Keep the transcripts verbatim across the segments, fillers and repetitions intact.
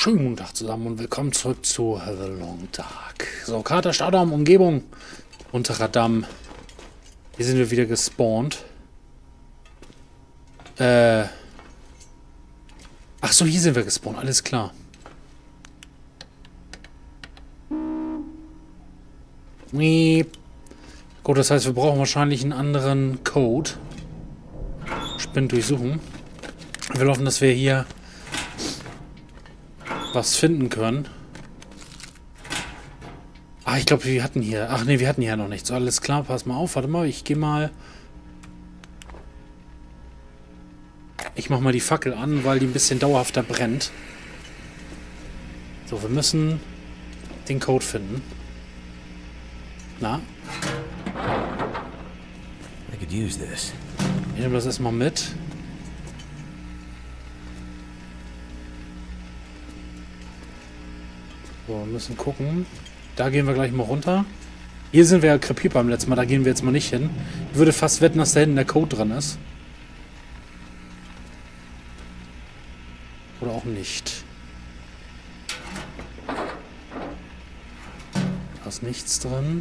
Schönen guten Tag zusammen und willkommen zurück zu The Long Dark. So, Kater, Stadtraum, Umgebung. Unterradam. Hier sind wir wieder gespawnt. Äh. Ach so, hier sind wir gespawnt. Alles klar. Gut, das heißt, wir brauchen wahrscheinlich einen anderen Code. Spind durchsuchen. Wir hoffen, dass wir hier was finden können. Ah, ich glaube, wir hatten hier... Ach nee, wir hatten hier noch nichts. So, alles klar, pass mal auf. Warte mal, ich gehe mal... Ich mache mal die Fackel an, weil die ein bisschen dauerhafter brennt. So, wir müssen den Code finden. Na? I could use this. Ich nehme das erstmal mit. So, wir müssen gucken. Da gehen wir gleich mal runter. Hier sind wir ja krepiert beim letzten Mal. Da gehen wir jetzt mal nicht hin. Ich würde fast wetten, dass da hinten der Code dran ist. Oder auch nicht. Da ist nichts drin.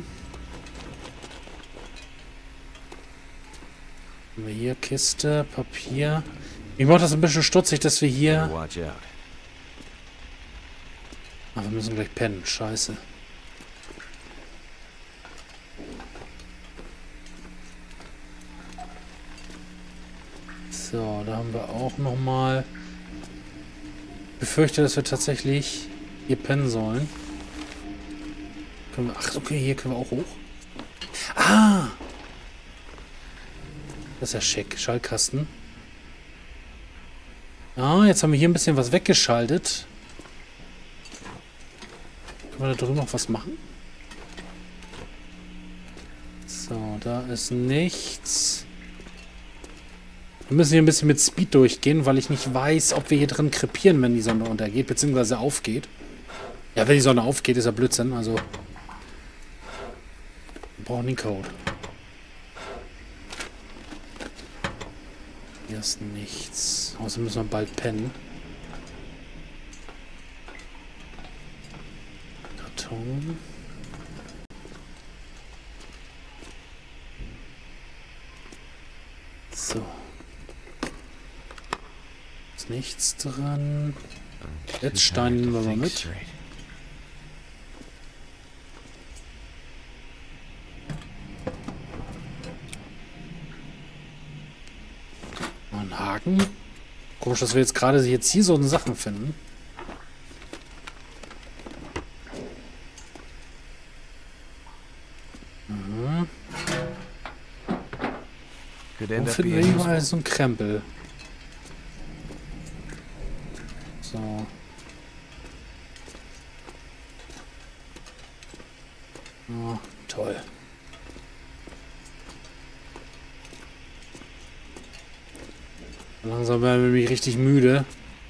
Haben wir hier Kiste, Papier. Ich mache das ein bisschen stutzig, dass wir hier... Watch out. Ah, wir müssen gleich pennen. Scheiße. So, da haben wir auch nochmal... Ich befürchte, dass wir tatsächlich hier pennen sollen. Können wir... Ach, okay, hier können wir auch hoch. Ah! Das ist ja schick. Schaltkasten. Ah, jetzt haben wir hier ein bisschen was weggeschaltet. Können wir da drüben noch was machen? So, da ist nichts. Wir müssen hier ein bisschen mit Speed durchgehen, weil ich nicht weiß, ob wir hier drin krepieren, wenn die Sonne untergeht, beziehungsweise aufgeht. Ja, wenn die Sonne aufgeht, ist ja Blödsinn, also... Wir brauchen den Code. Hier ist nichts. Außerdem müssen wir bald pennen. Karton. So. Ist nichts dran. Jetzt Stein nehmen wir mal mit. Ein Haken. Komisch, dass wir jetzt gerade jetzt hier so Sachen finden. Mhm. Wo finden wir überall so ein Krempel? So. Oh, toll. Langsam werden wir nämlich richtig müde.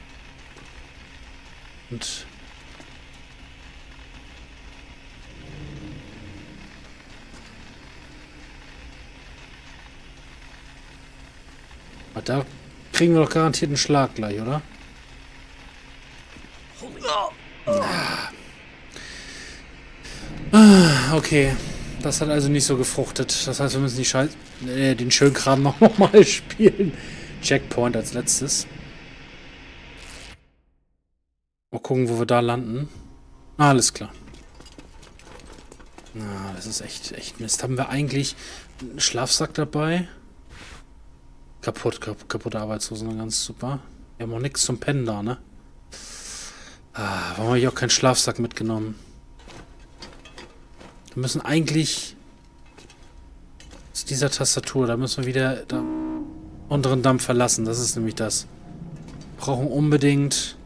Und... Aber da kriegen wir doch garantiert einen Schlag gleich, oder? Ah, okay. Das hat also nicht so gefruchtet. Das heißt, wir müssen die Scheiß... Äh, den schönen Kram noch, noch mal spielen. Checkpoint als letztes. Mal gucken, wo wir da landen. Ah, alles klar. Na, das ist echt, echt Mist. Haben wir eigentlich einen Schlafsack dabei? Kaputt, kaputt kaputte Arbeitshosen, ganz super. Wir haben auch nichts zum Pennen da, ne? Ah, warum habe ich auch keinen Schlafsack mitgenommen? Wir müssen eigentlich zu dieser Tastatur, da müssen wir wieder da unteren Damm verlassen. Das ist nämlich das. Wir brauchen unbedingt...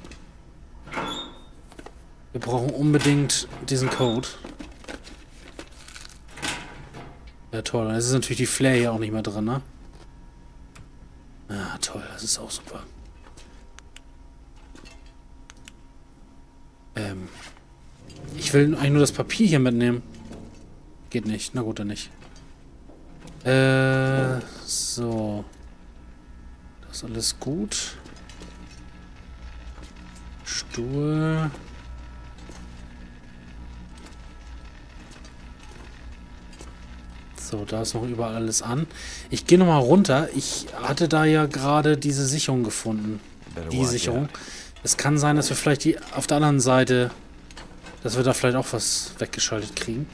Wir brauchen unbedingt diesen Code. Ja, toll. Dann ist natürlich die Flare hier auch nicht mehr drin, ne? Ah, toll. Das ist auch super. Ähm... Ich will eigentlich nur das Papier hier mitnehmen. Geht nicht. Na gut, dann nicht. Äh, so. Das ist alles gut. Stuhl. So, da ist noch überall alles an. Ich gehe nochmal runter. Ich hatte da ja gerade diese Sicherung gefunden. Die Sicherung. Es kann sein, dass wir vielleicht die auf der anderen Seite, dass wir da vielleicht auch was weggeschaltet kriegen.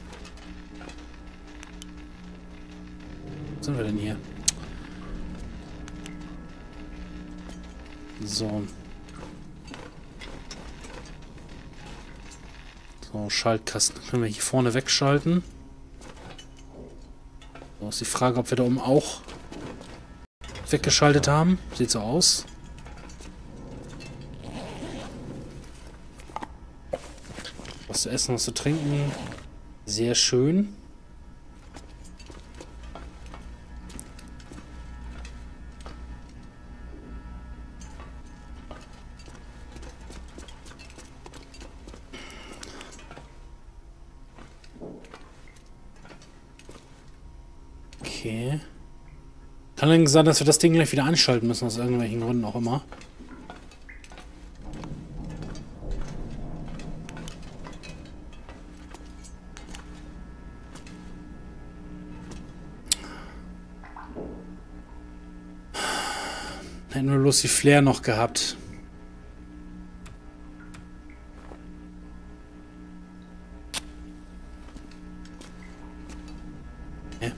Wo sind wir denn hier? So. So, Schaltkasten können wir hier vorne wegschalten. So ist die Frage, ob wir da oben auch weggeschaltet haben. Sieht so aus. Was zu essen, was zu trinken. Sehr schön. Okay. Kann dann sein, dass wir das Ding gleich wieder einschalten müssen, aus irgendwelchen Gründen auch immer. Hätten wir bloß die Flair noch gehabt. Ja.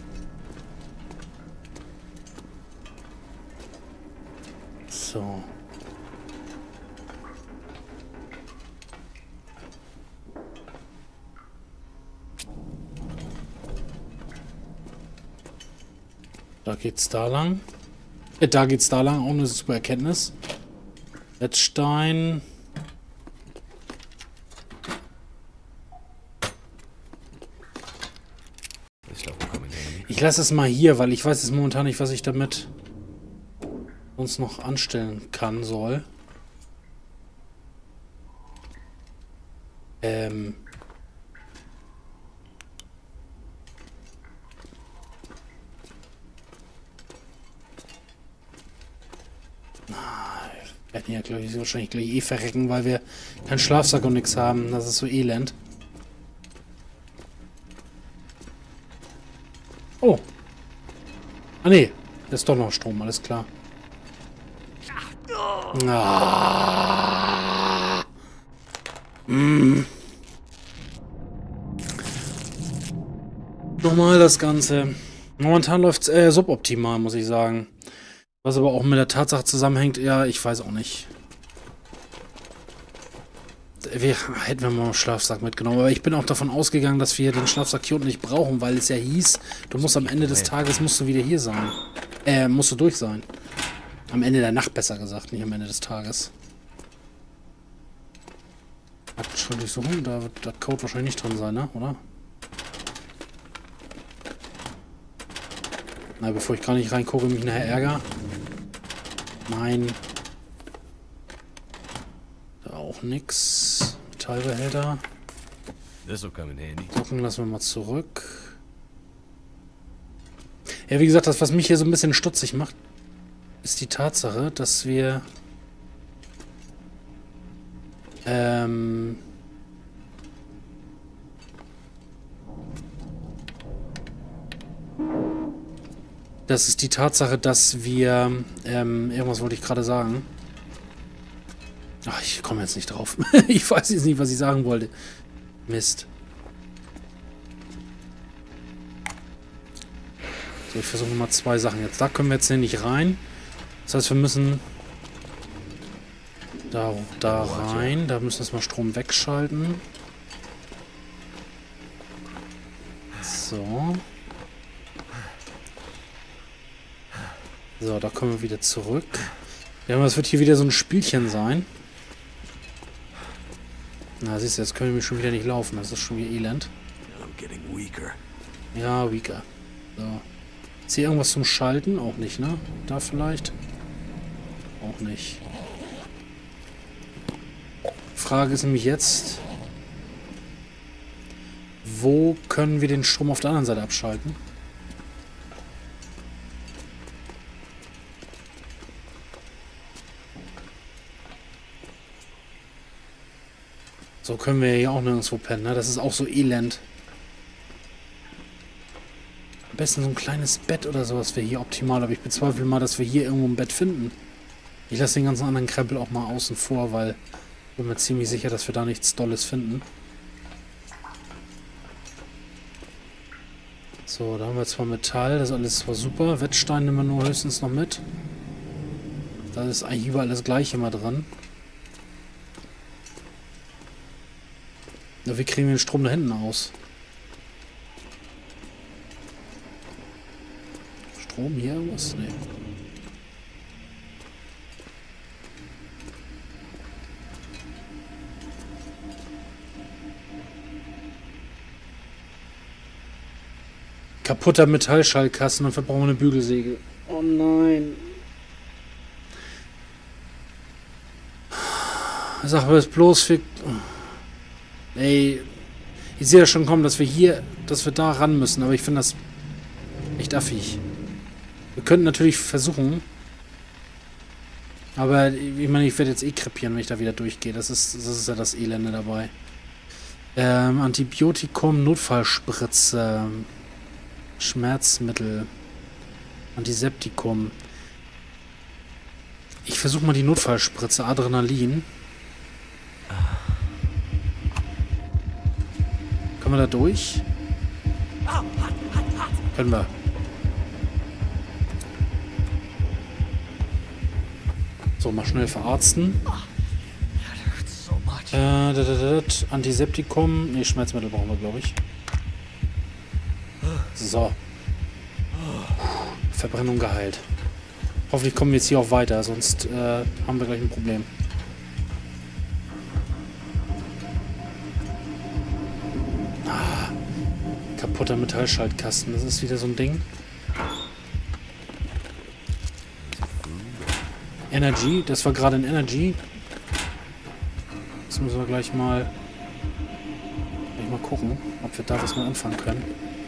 So. Da geht's da lang. Äh, da geht's da lang. Auch eine super Erkenntnis. Letzstein. Ich lasse es mal hier, weil ich weiß jetzt momentan nicht, was ich damit sonst noch anstellen kann, soll. Ähm. Wir werden ja, glaube ich, wahrscheinlich gleich eh verrecken, weil wir keinen Schlafsack und nichts haben. Das ist so elend. Oh. Ah, nee. Da ist doch noch Strom, alles klar. Ah. Mm. Nochmal das Ganze. Momentan läuft es äh, suboptimal, muss ich sagen. Was aber auch mit der Tatsache zusammenhängt, ja, ich weiß auch nicht. Wir hätten wir mal einen Schlafsack mitgenommen, aber ich bin auch davon ausgegangen, dass wir den Schlafsack hier unten nicht brauchen, weil es ja hieß, du musst am Ende des Tages musst du wieder hier sein. Äh, musst du durch sein. Am Ende der Nacht, besser gesagt, nicht am Ende des Tages. Schon durchsuchen, da wird der Code wahrscheinlich nicht drin sein, ne? Oder? Na, bevor ich gar nicht reingucke, mich nachher ärgere. Nein. Da auch nix. Metallbehälter. Socken lassen wir mal zurück. Ja, wie gesagt, das, was mich hier so ein bisschen stutzig macht, ist die Tatsache, dass wir ähm Das ist die Tatsache, dass wir ähm, irgendwas wollte ich gerade sagen. Ach, ich komme jetzt nicht drauf. Ich weiß jetzt nicht, was ich sagen wollte. Mist. So, ich versuche mal zwei Sachen jetzt. Da können wir jetzt nicht rein. Das heißt, wir müssen da, da rein. Da müssen wir jetzt mal Strom wegschalten. So. So, da kommen wir wieder zurück. Ja, das wird hier wieder so ein Spielchen sein. Na, siehst du, jetzt können wir schon wieder nicht laufen. Das ist schon wieder elend. Ja, weaker. So. Ist hier irgendwas zum Schalten? Auch nicht, ne? Da vielleicht? Auch nicht. Frage ist nämlich jetzt, wo können wir den Strom auf der anderen Seite abschalten? So können wir hier auch nirgendwo pennen, ne? Das ist auch so elend. Am besten so ein kleines Bett oder sowas wäre hier optimal, aber ich bezweifle mal, dass wir hier irgendwo ein Bett finden. Ich lasse den ganzen anderen Krempel auch mal außen vor, weil ich bin mir ziemlich sicher, dass wir da nichts Dolles finden. So, da haben wir zwar Metall, das ist alles zwar super. Wettstein nehmen wir nur höchstens noch mit. Da ist eigentlich überall das Gleiche mal dran. Ja, wie kriegen wir den Strom da hinten aus? Strom hier irgendwas? Nee. Kaputter Metallschallkasten und wir brauchen eine Bügelsäge. Oh nein. Sag mir das bloß für... Ey, ich sehe ja schon kommen, dass wir hier, dass wir da ran müssen, aber ich finde das echt affig. Wir könnten natürlich versuchen, aber ich meine, ich werde jetzt eh krepieren, wenn ich da wieder durchgehe. Das ist, das ist ja das Elende dabei. Ähm, Antibiotikum, Notfallspritze, Schmerzmittel, Antiseptikum. Ich versuche mal die Notfallspritze, Adrenalin. Können wir da durch? Können wir. So, mal schnell verarzten. Äh, da, da, da, da. Antiseptikum. Ne, Schmerzmittel brauchen wir, glaube ich. So. Verbrennung geheilt. Hoffentlich kommen wir jetzt hier auch weiter, sonst äh, haben wir gleich ein Problem. Ah, kaputter Metallschaltkasten. Das ist wieder so ein Ding. Energy. Das war gerade ein Energy. Das müssen wir gleich mal, gleich mal gucken, ob wir da was mal anfangen können.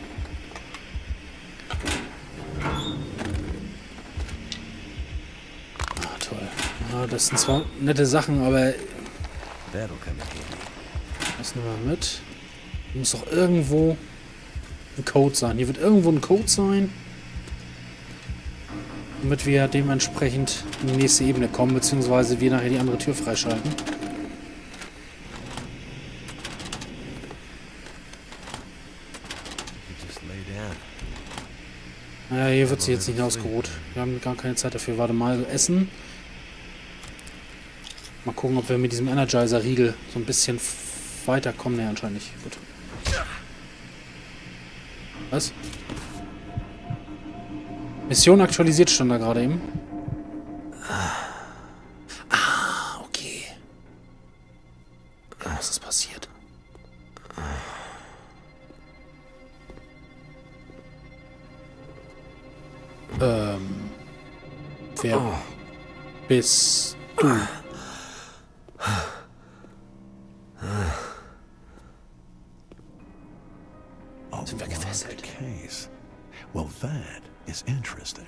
Das sind zwar nette Sachen, aber das nehmen wir mit. Hier muss doch irgendwo ein Code sein. Hier wird irgendwo ein Code sein, damit wir dementsprechend in die nächste Ebene kommen, beziehungsweise wir nachher die andere Tür freischalten. Naja, hier wird sie jetzt nicht ausgeruht. Wir haben gar keine Zeit dafür. Warte mal, essen. Mal gucken, ob wir mit diesem Energizer-Riegel so ein bisschen weiterkommen. Ne, anscheinend nicht. Gut. Was? Mission aktualisiert stand da gerade eben. Ah, okay. Was ist passiert? Ähm. Wer bist du? Sind wir gefesselt? Case. Well, that is interesting.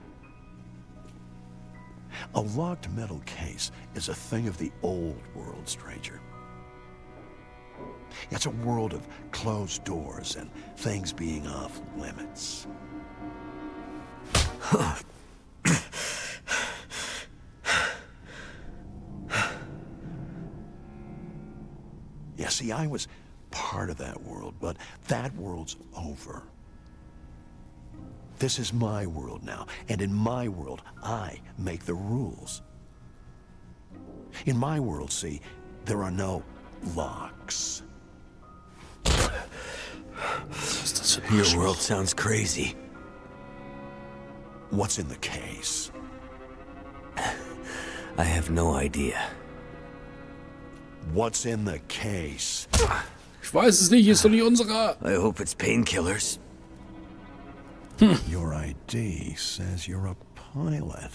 A locked metal case is a thing of the old world, stranger. It's a world of closed doors and things being off limits. Yeah, see, I was part of that world, but that world's over. This is my world now, and in my world, I make the rules. In my world, see, there are no locks. Your world sounds crazy. What's in the case? I have no idea. What's in the case? Ich weiß es nicht, ist doch nicht unserer. I hope it's painkillers. Your I D says you're a pilot.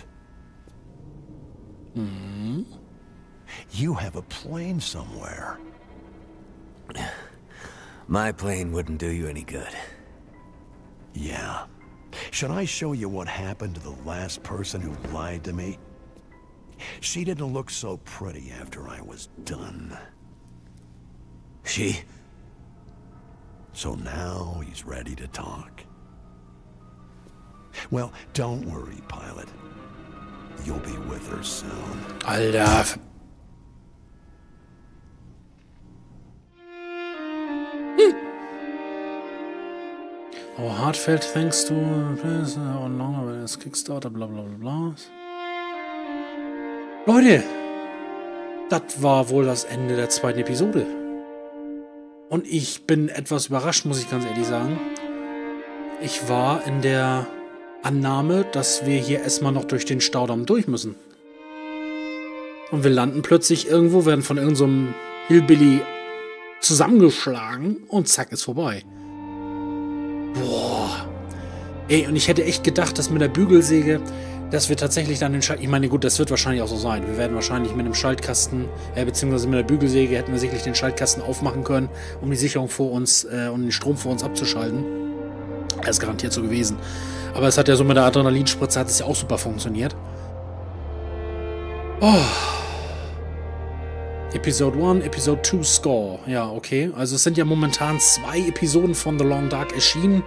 Hmm? You have a plane somewhere. My plane wouldn't do you any good. Yeah. Should I show you what happened to the last person who lied to me? She didn't look so pretty after I was done. She? So now he's ready to talk. Well, don't worry, Pilot. You'll be with her soon. Alter. Our heartfelt thanks to on longer as Kickstarter, bla bla bla bla. Leute, das war wohl das Ende der zweiten Episode. Und ich bin etwas überrascht, muss ich ganz ehrlich sagen. Ich war in der Annahme, dass wir hier erstmal noch durch den Staudamm durch müssen. Und wir landen plötzlich irgendwo, werden von irgendeinem so Hillbilly zusammengeschlagen und zack, ist vorbei. Boah. Ey, und ich hätte echt gedacht, dass mit der Bügelsäge, dass wir tatsächlich dann den Schalt... Ich meine, gut, das wird wahrscheinlich auch so sein. Wir werden wahrscheinlich mit dem Schaltkasten, äh, beziehungsweise mit der Bügelsäge hätten wir sicherlich den Schaltkasten aufmachen können, um die Sicherung vor uns äh, und den Strom vor uns abzuschalten. Das ist garantiert so gewesen. Aber es hat ja so mit der Adrenalinspritze hat es ja auch super funktioniert. Oh. Episode eins, Episode zwei Score. Ja, okay. Also es sind ja momentan zwei Episoden von The Long Dark erschienen.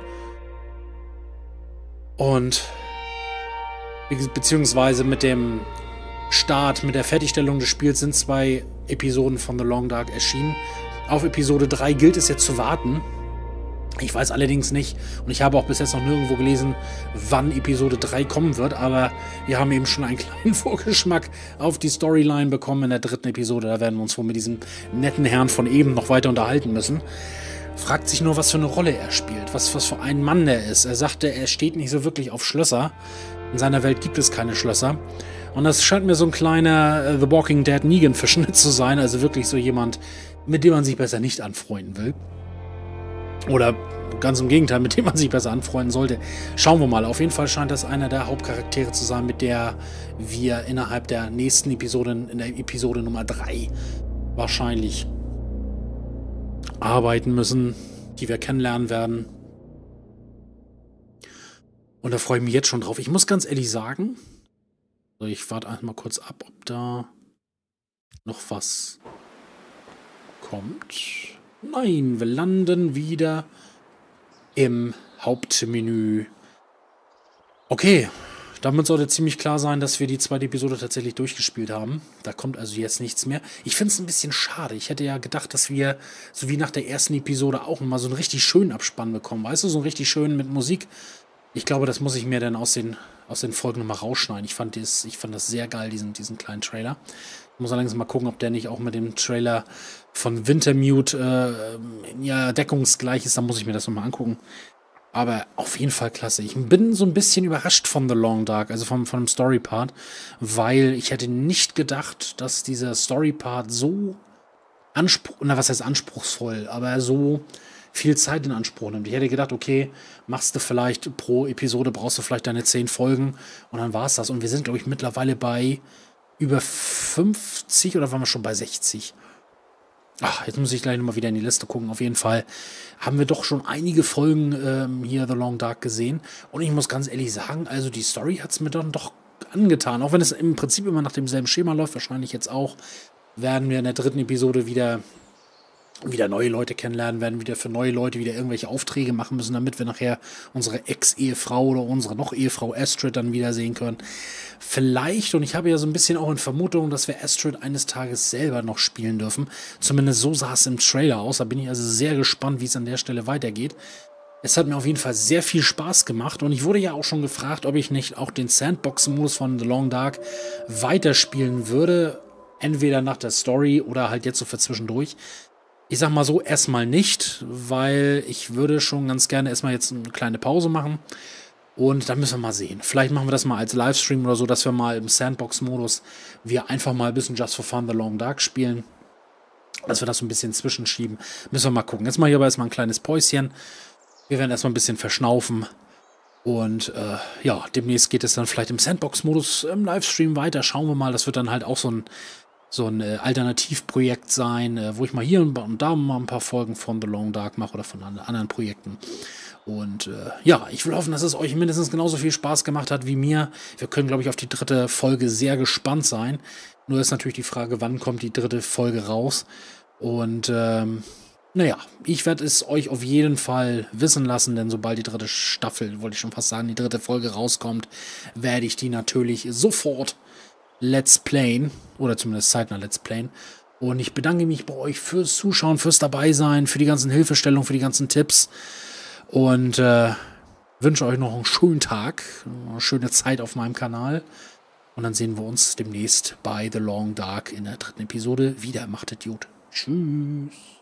Und beziehungsweise mit dem Start, mit der Fertigstellung des Spiels sind zwei Episoden von The Long Dark erschienen. Auf Episode drei gilt es jetzt zu warten. Ich weiß allerdings nicht, und ich habe auch bis jetzt noch nirgendwo gelesen, wann Episode drei kommen wird, aber wir haben eben schon einen kleinen Vorgeschmack auf die Storyline bekommen in der dritten Episode. Da werden wir uns wohl mit diesem netten Herrn von eben noch weiter unterhalten müssen. Fragt sich nur, was für eine Rolle er spielt, was, was für ein Mann er ist. Er sagte, er steht nicht so wirklich auf Schlösser. In seiner Welt gibt es keine Schlösser. Und das scheint mir so ein kleiner uh, The Walking Dead Negan-Verschnitt zu sein, also wirklich so jemand, mit dem man sich besser nicht anfreunden will. Oder ganz im Gegenteil, mit dem man sich besser anfreunden sollte. Schauen wir mal. Auf jeden Fall scheint das einer der Hauptcharaktere zu sein, mit der wir innerhalb der nächsten Episoden, in der Episode Nummer drei, wahrscheinlich arbeiten müssen, die wir kennenlernen werden. Und da freue ich mich jetzt schon drauf. Ich muss ganz ehrlich sagen, also ich warte einfach mal kurz ab, ob da noch was kommt. Nein, wir landen wieder im Hauptmenü. Okay, damit sollte ziemlich klar sein, dass wir die zweite Episode tatsächlich durchgespielt haben. Da kommt also jetzt nichts mehr. Ich finde es ein bisschen schade. Ich hätte ja gedacht, dass wir, so wie nach der ersten Episode, auch mal so einen richtig schönen Abspann bekommen. Weißt du, so einen richtig schönen mit Musik. Ich glaube, das muss ich mir dann aus den, aus den Folgen nochmal rausschneiden. Ich fand, das, ich fand das sehr geil, diesen, diesen kleinen Trailer. Ich muss allerdings mal gucken, ob der nicht auch mit dem Trailer von Wintermute äh, ja, deckungsgleich ist. Da muss ich mir das nochmal angucken. Aber auf jeden Fall klasse. Ich bin so ein bisschen überrascht von The Long Dark, also vom, vom Story-Part, weil ich hätte nicht gedacht, dass dieser Story-Part so anspruch, na was heißt anspruchsvoll, aber so viel Zeit in Anspruch nimmt. Ich hätte gedacht, okay, machst du vielleicht pro Episode, brauchst du vielleicht deine zehn Folgen und dann war es das. Und wir sind, glaube ich, mittlerweile bei über fünfzig oder waren wir schon bei sechzig? Ach, jetzt muss ich gleich nochmal wieder in die Liste gucken. Auf jeden Fall haben wir doch schon einige Folgen ähm, hier The Long Dark gesehen. Und ich muss ganz ehrlich sagen, also die Story hat es mir dann doch angetan. Auch wenn es im Prinzip immer nach demselben Schema läuft, wahrscheinlich jetzt auch, werden wir in der dritten Episode wieder wieder neue Leute kennenlernen, werden wieder für neue Leute wieder irgendwelche Aufträge machen müssen, damit wir nachher unsere Ex-Ehefrau oder unsere noch Ehefrau Astrid dann wiedersehen können. Vielleicht, und ich habe ja so ein bisschen auch in Vermutung, dass wir Astrid eines Tages selber noch spielen dürfen. Zumindest so sah es im Trailer aus. Da bin ich also sehr gespannt, wie es an der Stelle weitergeht. Es hat mir auf jeden Fall sehr viel Spaß gemacht und ich wurde ja auch schon gefragt, ob ich nicht auch den Sandbox-Modus von The Long Dark weiterspielen würde. Entweder nach der Story oder halt jetzt so für zwischendurch. Ich sag mal so, erstmal nicht, weil ich würde schon ganz gerne erstmal jetzt eine kleine Pause machen. Und dann müssen wir mal sehen. Vielleicht machen wir das mal als Livestream oder so, dass wir mal im Sandbox-Modus wir einfach mal ein bisschen Just for Fun The Long Dark spielen. Dass wir das so ein bisschen zwischenschieben. Müssen wir mal gucken. Jetzt mal hier aber erstmal ein kleines Päuschen. Wir werden erstmal ein bisschen verschnaufen. Und äh, ja, demnächst geht es dann vielleicht im Sandbox-Modus im Livestream weiter. Schauen wir mal. Das wird dann halt auch so ein so ein äh, Alternativprojekt sein, äh, wo ich mal hier und, und da mal ein paar Folgen von The Long Dark mache oder von an, anderen Projekten. Und äh, ja, ich will hoffen, dass es euch mindestens genauso viel Spaß gemacht hat wie mir. Wir können, glaube ich, auf die dritte Folge sehr gespannt sein. Nur ist natürlich die Frage, wann kommt die dritte Folge raus? Und ähm, Naja, ich werde es euch auf jeden Fall wissen lassen, denn sobald die dritte Staffel, wollte ich schon fast sagen, die dritte Folge rauskommt, werde ich die natürlich sofort Let's Playen, oder zumindest zeitnah Let's Playen. Und ich bedanke mich bei euch fürs Zuschauen, fürs Dabeisein, für die ganzen Hilfestellungen, für die ganzen Tipps. Und äh, wünsche euch noch einen schönen Tag, eine schöne Zeit auf meinem Kanal. Und dann sehen wir uns demnächst bei The Long Dark in der dritten Episode wieder. Macht es gut. Tschüss.